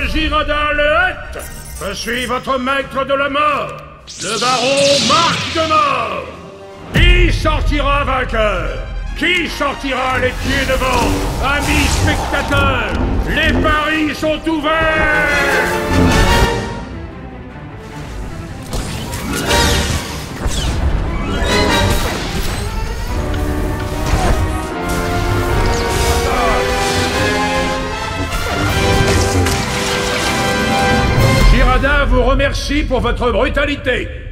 Girardin Lehet. Je suis votre maître de la mort, le baron Marc de Mort. Qui sortira vainqueur? Qui sortira les pieds devant? Amis spectateurs, les paris sont ouverts! Girardin vous remercie pour votre brutalité.